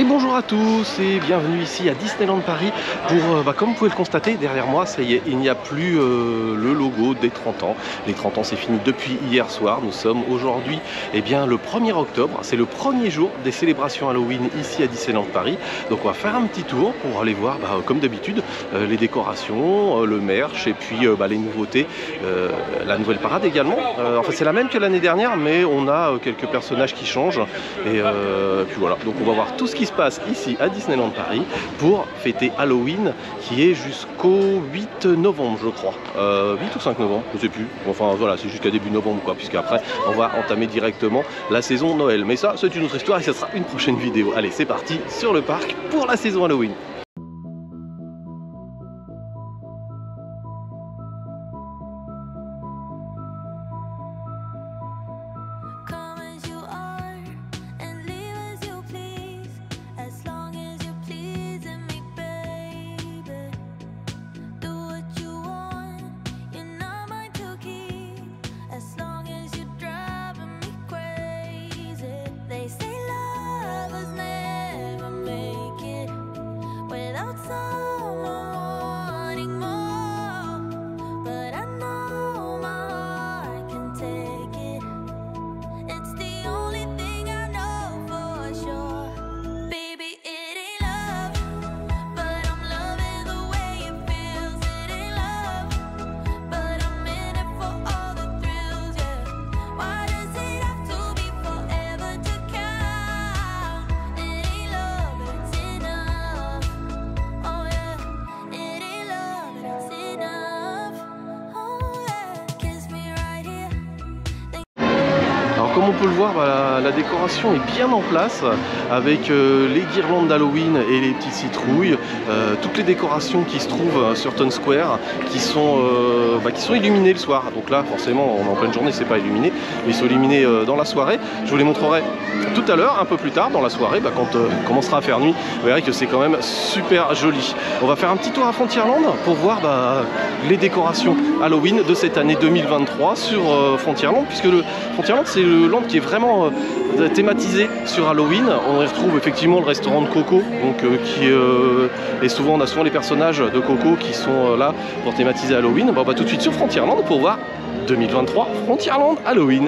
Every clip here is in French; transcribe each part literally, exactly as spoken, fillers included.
Et bonjour à tous et bienvenue ici à Disneyland Paris pour, euh, bah, comme vous pouvez le constater derrière moi, ça y est, il n'y a plus euh, le logo des trente ans. Les trente ans c'est fini depuis hier soir. Nous sommes aujourd'hui eh bien, le premier octobre, c'est le premier jour des célébrations Halloween ici à Disneyland Paris. Donc on va faire un petit tour pour aller voir, bah, comme d'habitude, euh, les décorations, euh, le merch et puis euh, bah, les nouveautés, euh, la nouvelle parade également. Euh, enfin c'est la même que l'année dernière mais on a euh, quelques personnages qui changent et euh, puis voilà, donc on va voir tout ce qui se passe ici à Disneyland Paris pour fêter Halloween qui est jusqu'au huit novembre je crois, euh, huit ou cinq novembre, je sais plus, enfin voilà c'est jusqu'à début novembre quoi, puisque après on va entamer directement la saison Noël, mais ça c'est une autre histoire et ça sera une prochaine vidéo. Allez c'est parti sur le parc pour la saison Halloween. Comme on peut le voir, bah, la, la décoration est bien en place avec euh, les guirlandes d'Halloween et les petites citrouilles, euh, toutes les décorations qui se trouvent sur Town Square qui sont, euh, bah, qui sont illuminées le soir. Donc là forcément on est en pleine journée, c'est pas illuminé, mais ils sont illuminés euh, dans la soirée. Je vous les montrerai tout à l'heure, un peu plus tard dans la soirée, bah, quand euh, commencera à faire nuit. Vous verrez que c'est quand même super joli. On va faire un petit tour à Frontierland pour voir bah, les décorations Halloween de cette année deux mille vingt-trois sur euh, Frontierland, puisque le Frontierland c'est le land qui est vraiment euh, thématisé sur Halloween. On y retrouve effectivement le restaurant de Coco, donc euh, qui euh, est souvent, on a souvent les personnages de Coco qui sont euh, là pour thématiser Halloween. Bon, on va tout de suite sur Frontierland pour voir deux mille vingt-trois Frontierland Halloween.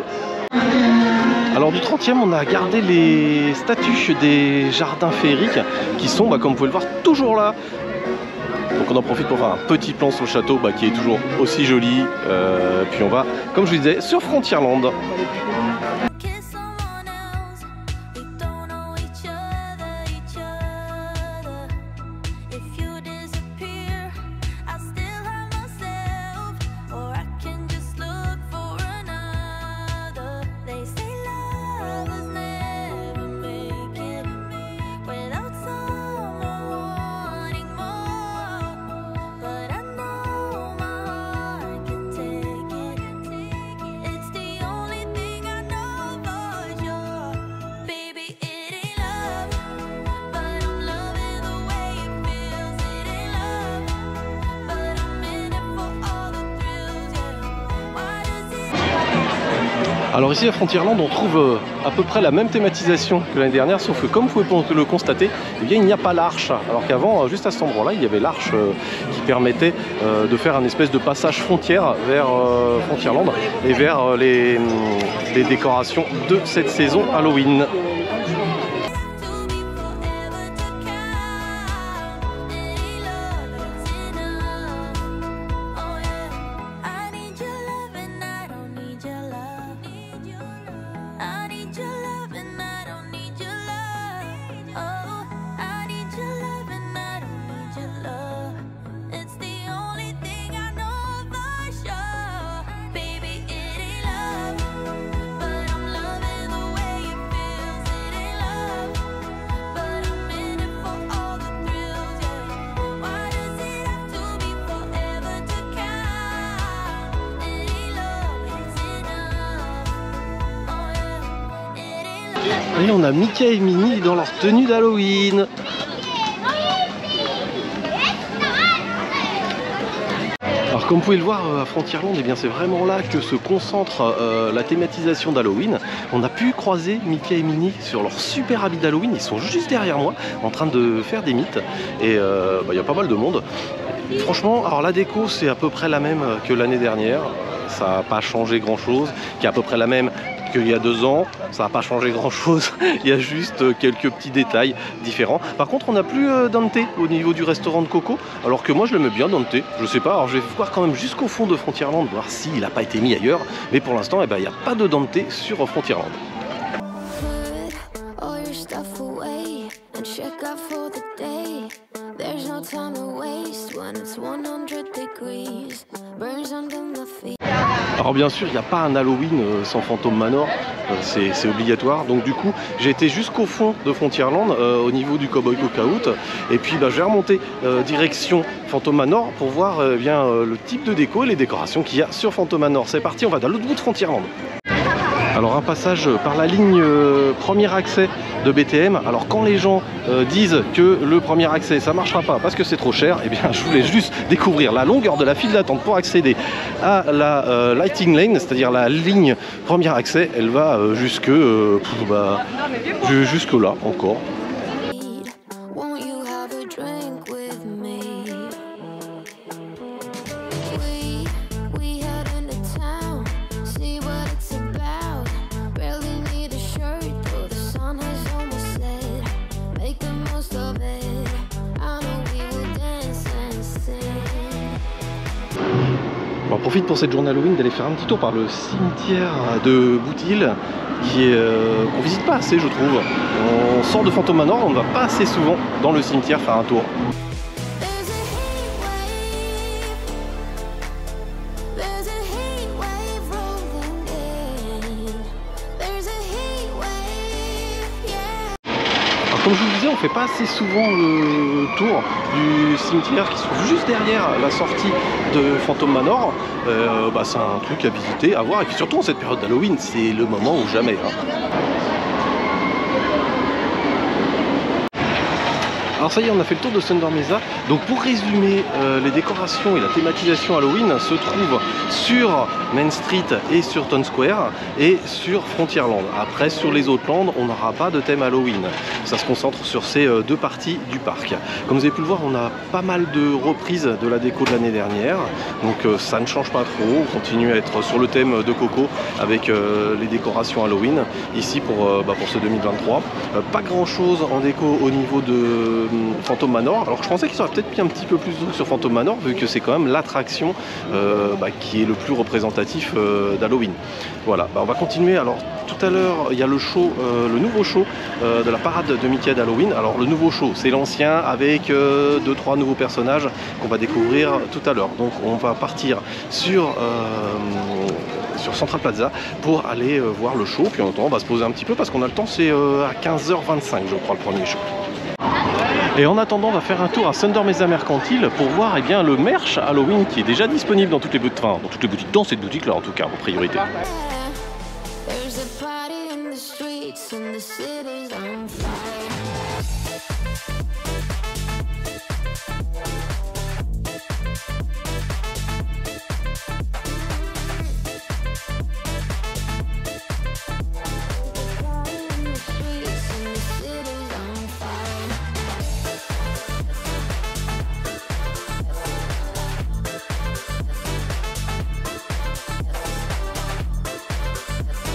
Alors du trentième on a gardé les statues des jardins féeriques qui sont, bah, comme vous pouvez le voir, toujours là. Donc on en profite pour faire un petit plan sur le château bah, qui est toujours aussi joli. Euh, puis on va, comme je vous disais, sur Frontierland. Alors ici à Frontierland on trouve à peu près la même thématisation que l'année dernière, sauf que comme vous pouvez le constater, eh bien, il n'y a pas l'arche. Alors qu'avant, juste à cet endroit-là, il y avait l'arche qui permettait de faire un espèce de passage frontière vers Frontierland et vers les, les décorations de cette saison Halloween. Et on a Mickey et Minnie dans leur tenue d'Halloween. Alors Alors comme vous pouvez le voir à Frontierland, eh bien c'est vraiment là que se concentre euh, la thématisation d'Halloween. On a pu croiser Mickey et Minnie sur leur super habit d'Halloween, ils sont juste derrière moi en train de faire des mythes et euh, bah, y a pas mal de monde. Franchement, alors la déco c'est à peu près la même que l'année dernière, ça n'a pas changé grand chose, qui est à peu près la même qu'il y a deux ans, ça n'a pas changé grand chose, il y a juste quelques petits détails différents. Par contre on n'a plus Dante au niveau du restaurant de Coco, alors que moi je l'aimais bien Dante, je sais pas, alors je vais voir quand même jusqu'au fond de Frontierland, voir s'il n'a pas été mis ailleurs, mais pour l'instant eh ben, il n'y a pas de Dante sur Frontierland. Alors bien sûr, il n'y a pas un Halloween sans Phantom Manor, c'est obligatoire. Donc du coup, j'ai été jusqu'au fond de Frontierland, euh, au niveau du Cowboy Cookout. Et puis bah, je vais remonter euh, direction Phantom Manor pour voir euh, bien, euh, le type de déco et les décorations qu'il y a sur Phantom Manor. C'est parti, on va dans l'autre bout de Frontierland. Alors un passage par la ligne euh, premier accès de B T M. Alors quand les gens euh, disent que le premier accès ça marchera pas parce que c'est trop cher, et eh bien je voulais juste découvrir la longueur de la file d'attente pour accéder à la euh, Lighting Lane, c'est-à-dire la ligne premier accès. Elle va euh, jusque euh, pff, bah, jusque là encore. On profite pour cette journée Halloween d'aller faire un petit tour par le cimetière de Boutil qui est euh, qu'on visite pas assez je trouve. On sort de Phantom Manor, on ne va pas assez souvent dans le cimetière faire un tour. Comme je vous le disais, on ne fait pas assez souvent le tour du cimetière qui se trouve juste derrière la sortie de Phantom Manor. Euh, bah, c'est un truc à visiter, à voir, et puis surtout en cette période d'Halloween, c'est le moment ou jamais. Hein. Alors ça y est, on a fait le tour de Thunder Mesa. Donc pour résumer, euh, les décorations et la thématisation Halloween se trouvent sur Main Street et sur Town Square et sur Frontierland. Après, sur les autres landes, on n'aura pas de thème Halloween. Ça se concentre sur ces euh, deux parties du parc. Comme vous avez pu le voir, on a pas mal de reprises de la déco de l'année dernière. Donc euh, ça ne change pas trop. On continue à être sur le thème de Coco avec euh, les décorations Halloween. Ici pour, euh, bah, pour ce deux mille vingt-trois. Euh, pas grand chose en déco au niveau de Phantom Manor. Alors je pensais qu'ils auraient peut-être mis un petit peu plus sur Phantom Manor vu que c'est quand même l'attraction euh, bah, qui est le plus représentatif euh, d'Halloween. Voilà, bah, on va continuer. Alors tout à l'heure il y a le show, euh, le nouveau show euh, de la parade de Mickey d'Halloween. Alors le nouveau show c'est l'ancien avec euh, deux trois nouveaux personnages qu'on va découvrir tout à l'heure. Donc on va partir sur euh, sur Central Plaza pour aller euh, voir le show. Puis en attendant on va se poser un petit peu parce qu'on a le temps, c'est euh, à quinze heures vingt-cinq je crois le premier show. Et en attendant, on va faire un tour à Thunder Mesa Mercantile pour voir eh bien, le merch Halloween qui est déjà disponible dans toutes les boutiques, enfin, dans toutes les boutiques, dans cette boutique là en tout cas, en priorité.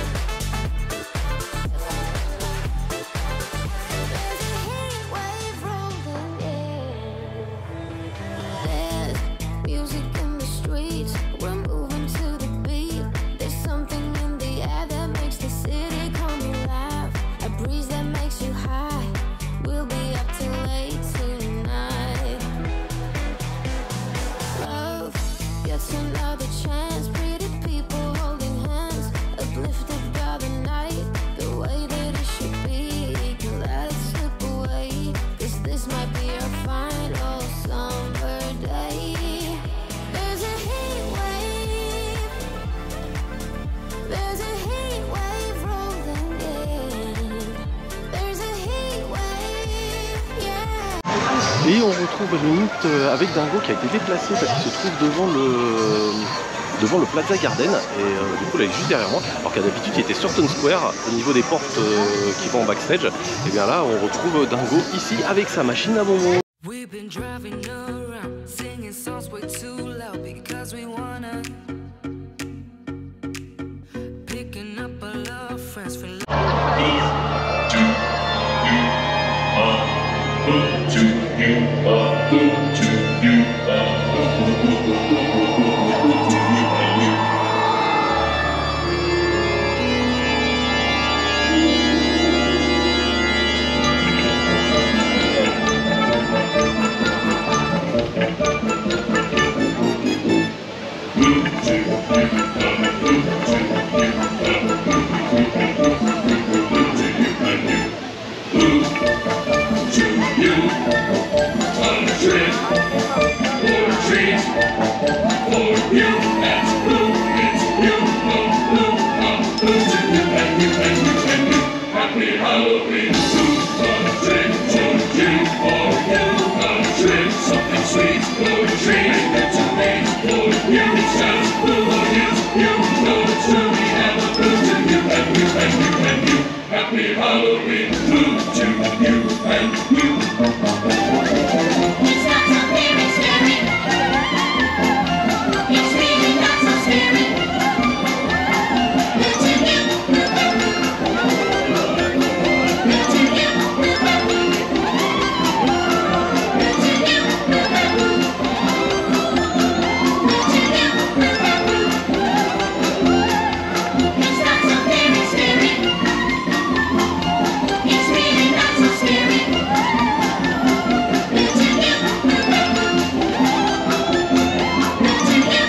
Wave Et on retrouve le mythe avec Dingo qui a été déplacé parce qu'il se trouve devant le, devant le Plaza Garden. Et euh, du coup là il est juste derrière moi. Alors qu'à d'habitude il était sur Stone Square au niveau des portes euh, qui vont en backstage. Et bien là on retrouve Dingo ici avec sa machine à bonbons. We've been driving around, singing songs way too loud because we wanna picking up a lot of friends for life. To you, uh, to you, uh, to you, Happy Halloween, blue to you and you. It's not so very scary. It's really not so scary. Blue to you. Blue to you. Blue to you. Blue to you. It's not so very scary. It's really not so scary. Blue to you. Blue to you.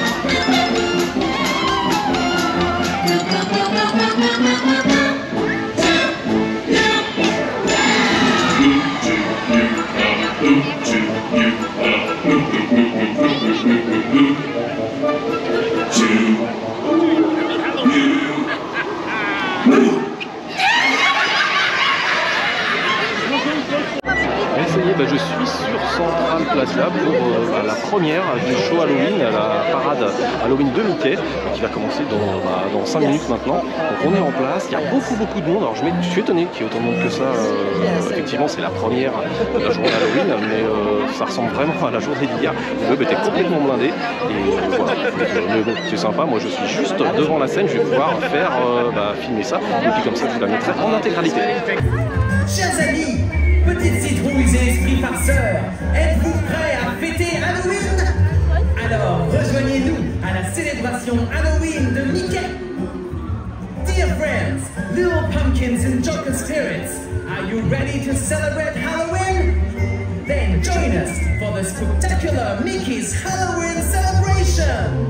Et ça y est, bah, je suis sur Central Plaza pour euh, bah, la première du show Halloween, la parade Halloween de Mickey, qui va commencer dans, bah, dans cinq minutes maintenant. Donc on est en place, il y a beaucoup beaucoup de monde. Alors je, je suis étonné qu'il y ait autant de monde que ça. Euh, effectivement c'est la première de la journée Halloween, mais euh, ça ressemble vraiment à la journée d'hier. Le web était complètement blindé. Et euh, voilà, mais bon, c'est sympa, moi je suis juste devant la scène, je vais pouvoir faire euh, bah, filmer ça. Et puis comme ça je vous la mettrai en intégralité. Chers amis, petites citrouilles et esprits farceurs, êtes-vous prêts à fêter Halloween? Alors rejoignez-nous à la célébration Halloween de Mickey. Dear friends, little pumpkins and joker spirits, are you ready to celebrate Halloween? Then join us for the spectacular Mickey's Halloween celebration!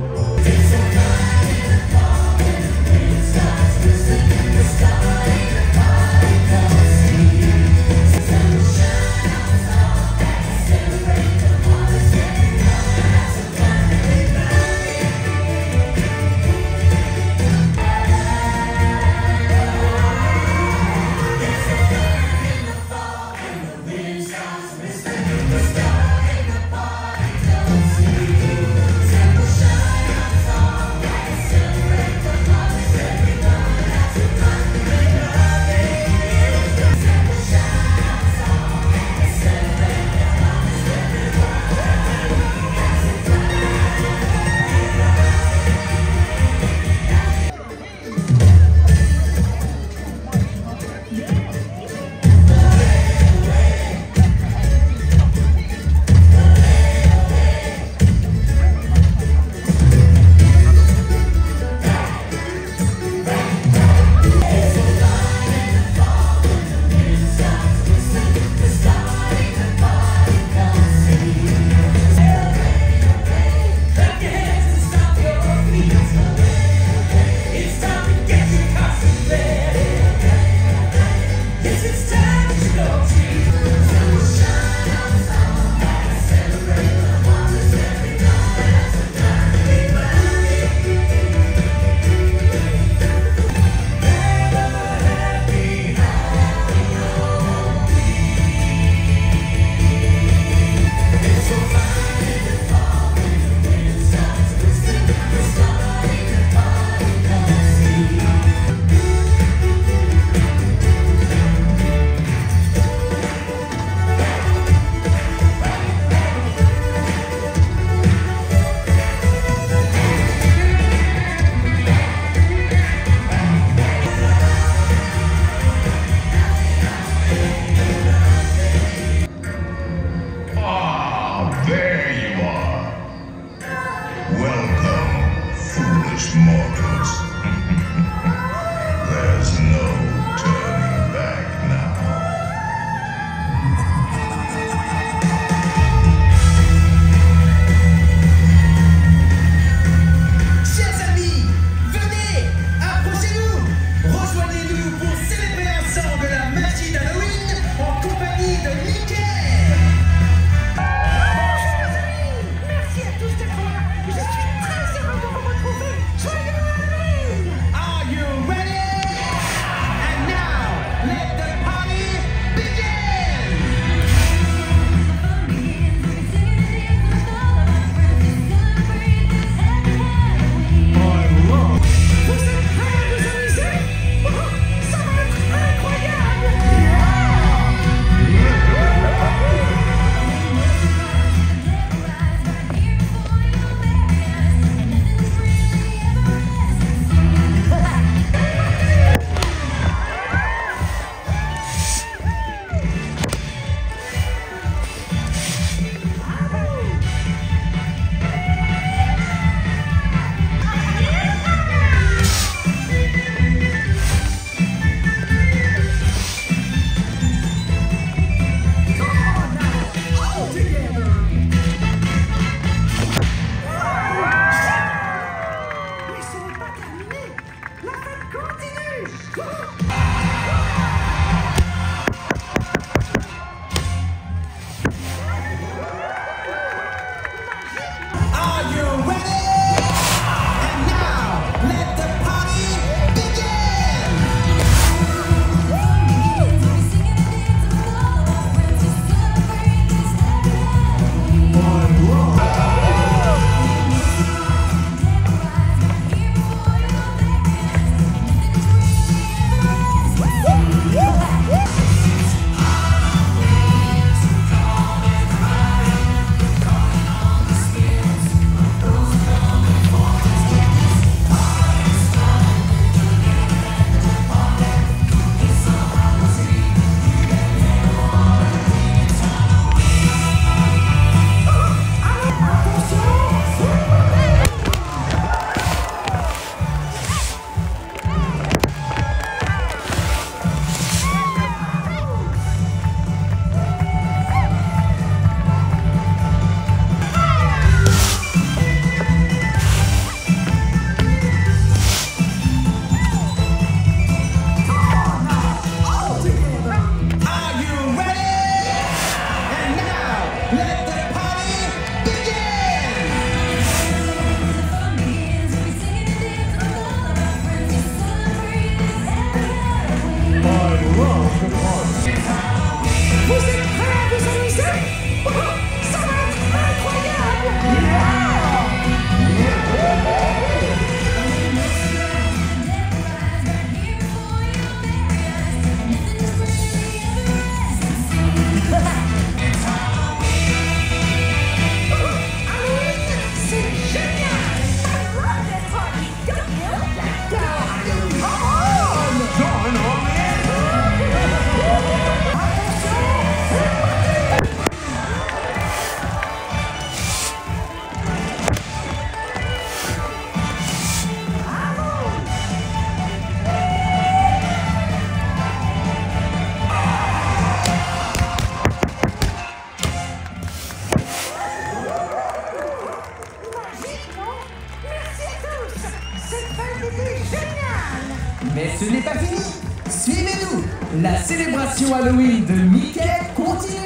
célébration Halloween de Mickey continue.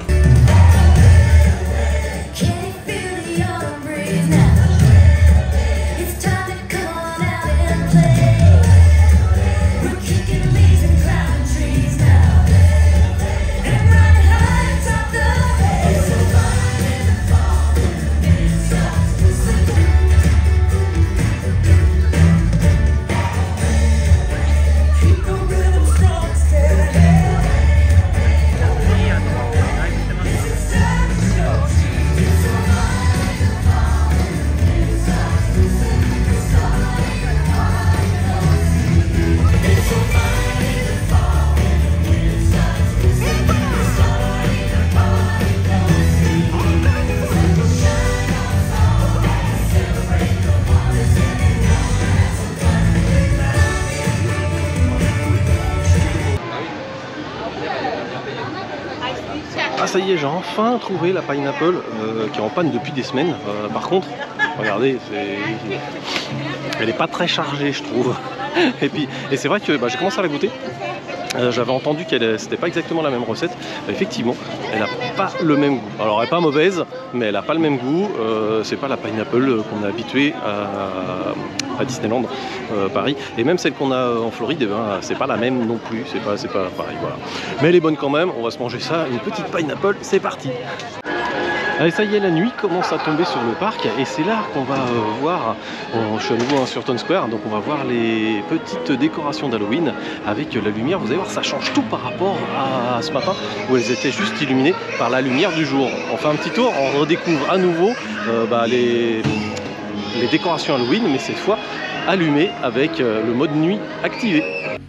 Ah ça y est, j'ai enfin trouvé la Pineapple euh, qui est en panne depuis des semaines. Euh, par contre, regardez, elle n'est pas très chargée je trouve. Et puis, et c'est vrai que bah, j'ai commencé à la goûter. Euh, J'avais entendu qu'elle c'était pas exactement la même recette. Bah, effectivement, elle n'a pas le même goût. Alors elle n'est pas mauvaise, mais elle n'a pas le même goût. Euh, c'est pas la Pineapple qu'on est habitué à, à Disneyland euh, Paris. Et même celle qu'on a en Floride, eh ben, c'est pas la même non plus. C'est pas, c'est pas pareil. Voilà. Mais elle est bonne quand même. On va se manger ça. Une petite Pineapple, c'est parti. Allez, ça y est, la nuit commence à tomber sur le parc et c'est là qu'on va euh, voir, on, je suis à nouveau hein, sur Town Square, donc on va voir les petites décorations d'Halloween avec la lumière. Vous allez voir, ça change tout par rapport à, à ce matin où elles étaient juste illuminées par la lumière du jour. On fait un petit tour, on redécouvre à nouveau euh, bah, les, les décorations Halloween, mais cette fois allumées avec euh, le mode nuit activé.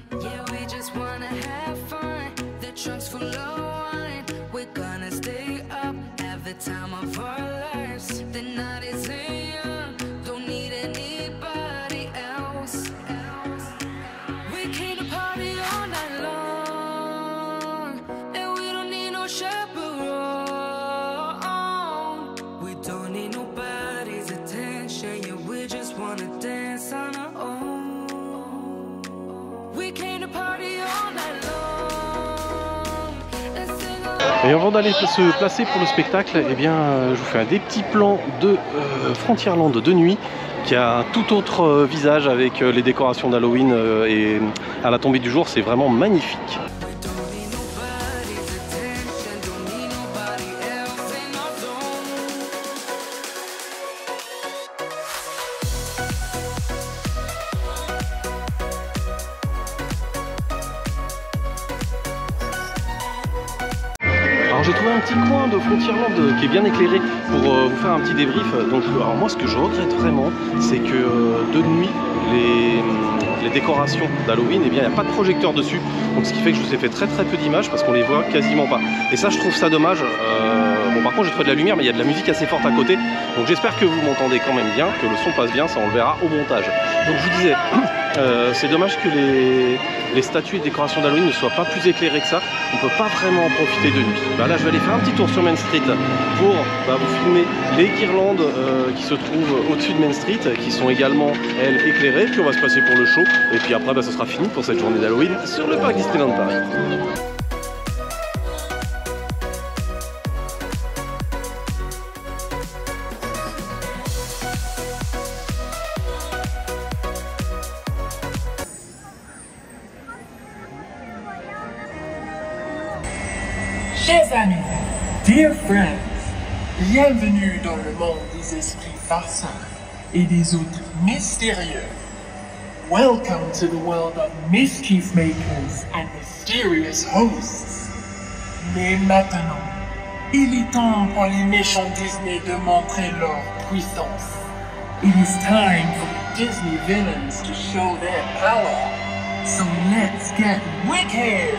Et avant d'aller se placer pour le spectacle, eh bien, je vous fais un des petits plans de euh, Frontierland de nuit qui a un tout autre euh, visage avec euh, les décorations d'Halloween euh, et à la tombée du jour, c'est vraiment magnifique. Alors j'ai trouvé un petit coin de Frontierland qui est bien éclairé pour euh, vous faire un petit débrief. Donc alors moi ce que je regrette vraiment, c'est que euh, de nuit les, les décorations d'Halloween, eh bien il n'y a pas de projecteur dessus. Donc ce qui fait que je vous ai fait très très peu d'images parce qu'on les voit quasiment pas. Et ça je trouve ça dommage. Euh, bon par contre j'ai trouvé de la lumière mais il y a de la musique assez forte à côté. Donc j'espère que vous m'entendez quand même bien, que le son passe bien, ça on le verra au montage. Donc je vous disais, euh, c'est dommage que les, les statues et décorations d'Halloween ne soient pas plus éclairées que ça. On peut pas vraiment en profiter de nuit. Bah là je vais aller faire un petit tour sur Main Street pour bah, vous filmer les guirlandes euh, qui se trouvent au-dessus de Main Street, qui sont également elles éclairées. Puis on va se passer pour le show et puis après bah, ce sera fini pour cette journée d'Halloween sur le parc Disneyland Paris. Chers amis, dear friends, bienvenue dans le monde des esprits farceurs et des hôtes mystérieux. Welcome to the world of mischief makers and mysterious hosts. Mais maintenant, il est temps pour les méchants Disney de montrer leur puissance. It is time for the Disney villains to show their power. So let's get wicked!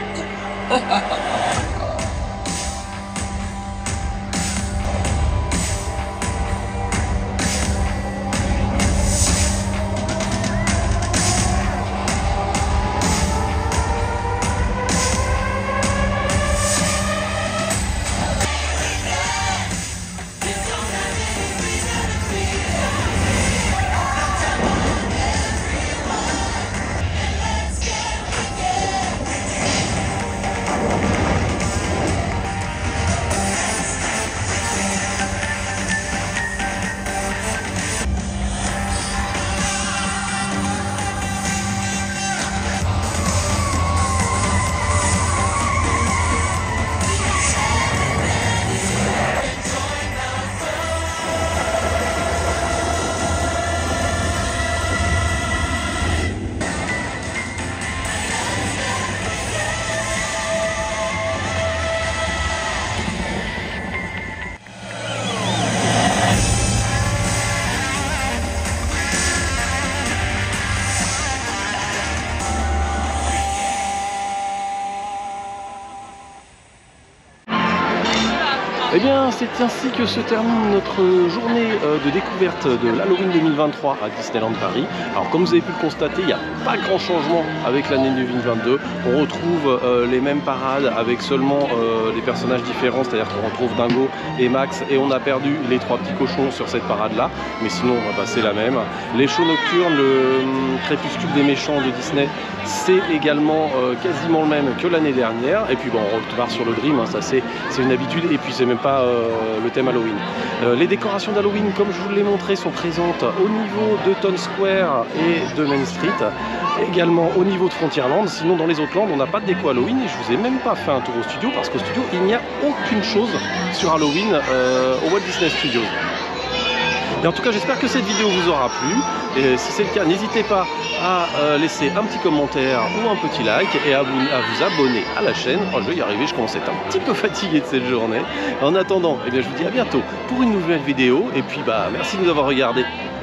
Eh bien, c'est ainsi que se termine notre journée de découverte de l'Halloween deux mille vingt-trois à Disneyland Paris. Alors, comme vous avez pu le constater, il n'y a pas grand changement avec l'année deux mille vingt-deux. On retrouve euh, les mêmes parades avec seulement euh, des personnages différents, c'est-à-dire qu'on retrouve Dingo et Max, et on a perdu les trois petits cochons sur cette parade-là. Mais sinon, bah, c'est la même. Les shows nocturnes, le hum, crépuscule des méchants de Disney, c'est également euh, quasiment le même que l'année dernière. Et puis bon, on repart sur le Dream, hein, ça c'est une habitude, et puis c'est même pas euh, le thème Halloween. Euh, les décorations d'Halloween, comme je vous l'ai montré, sont présentes au niveau de Town Square et de Main Street, également au niveau de Frontierland. Sinon, dans les autres landes, on n'a pas de déco Halloween, et je vous ai même pas fait un tour au studio, parce qu'au studio, il n'y a aucune chose sur Halloween euh, au Walt Disney Studios. Et en tout cas, j'espère que cette vidéo vous aura plu. Et si c'est le cas, n'hésitez pas à euh, laisser un petit commentaire ou un petit like et à vous, à vous abonner à la chaîne. Oh, je vais y arriver, je commence à être un petit peu fatigué de cette journée. En attendant, eh bien, je vous dis à bientôt pour une nouvelle vidéo. Et puis, bah, merci de nous avoir regardés.